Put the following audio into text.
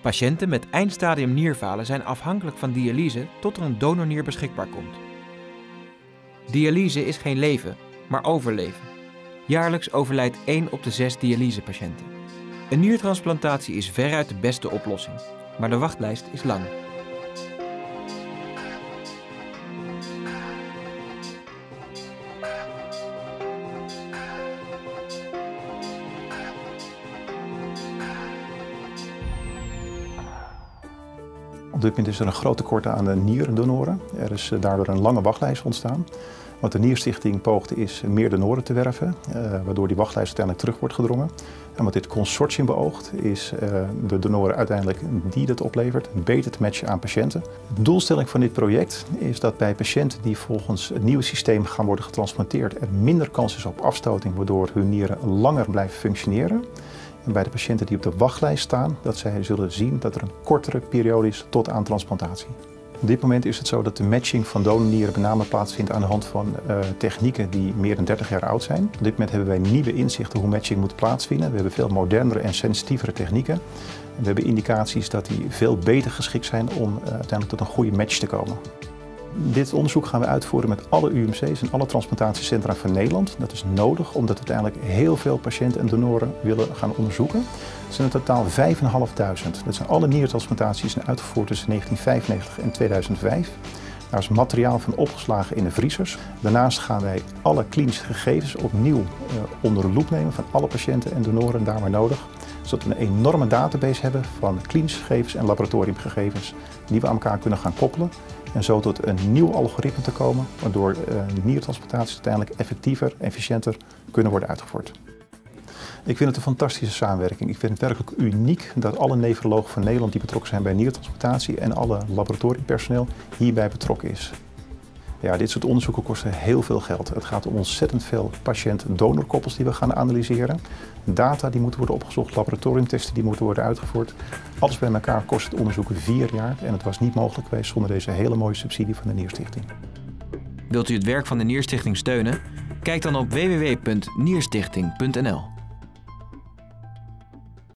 Patiënten met eindstadium nierfalen zijn afhankelijk van dialyse tot er een donornier beschikbaar komt. Dialyse is geen leven, maar overleven. Jaarlijks overlijdt 1 op de 6 dialysepatiënten. Een niertransplantatie is veruit de beste oplossing, maar de wachtlijst is lang. Op dit moment is er een groot tekort aan nierdonoren. Er is daardoor een lange wachtlijst ontstaan. Wat de Nierstichting poogde is meer donoren te werven, waardoor die wachtlijst uiteindelijk terug wordt gedrongen. En wat dit consortium beoogt is de donoren uiteindelijk die dat oplevert beter te matchen aan patiënten. De doelstelling van dit project is dat bij patiënten die volgens het nieuwe systeem gaan worden getransplanteerd er minder kans is op afstoting, waardoor hun nieren langer blijven functioneren. En bij de patiënten die op de wachtlijst staan, dat zij zullen zien dat er een kortere periode is tot aan transplantatie. Op dit moment is het zo dat de matching van donornieren met name plaatsvindt aan de hand van technieken die meer dan 30 jaar oud zijn. Op dit moment hebben wij nieuwe inzichten hoe matching moet plaatsvinden. We hebben veel modernere en sensitievere technieken. We hebben indicaties dat die veel beter geschikt zijn om uiteindelijk tot een goede match te komen. Dit onderzoek gaan we uitvoeren met alle UMC's en alle transplantatiecentra van Nederland. Dat is nodig omdat we uiteindelijk heel veel patiënten en donoren willen gaan onderzoeken. Het zijn in totaal 5.500. Dat zijn alle niertransplantaties die zijn uitgevoerd tussen 1995 en 2005. Daar is materiaal van opgeslagen in de vriezers. Daarnaast gaan wij alle klinische gegevens opnieuw onder de loep nemen van alle patiënten en donoren daar waar nodig. Zodat we een enorme database hebben van klinische gegevens en laboratoriumgegevens die we aan elkaar kunnen gaan koppelen. En zo tot een nieuw algoritme te komen, waardoor niertransplantaties uiteindelijk effectiever, efficiënter kunnen worden uitgevoerd. Ik vind het een fantastische samenwerking. Ik vind het werkelijk uniek dat alle nefrologen van Nederland die betrokken zijn bij niertransplantatie en alle laboratoriumpersoneel hierbij betrokken is. Ja, dit soort onderzoeken kosten heel veel geld. Het gaat om ontzettend veel patiënt-donorkoppels die we gaan analyseren. Data die moeten worden opgezocht, laboratoriumtesten die moeten worden uitgevoerd. Alles bij elkaar kost het onderzoek 4 jaar en het was niet mogelijk geweest zonder deze hele mooie subsidie van de Nierstichting. Wilt u het werk van de Nierstichting steunen? Kijk dan op www.nierstichting.nl.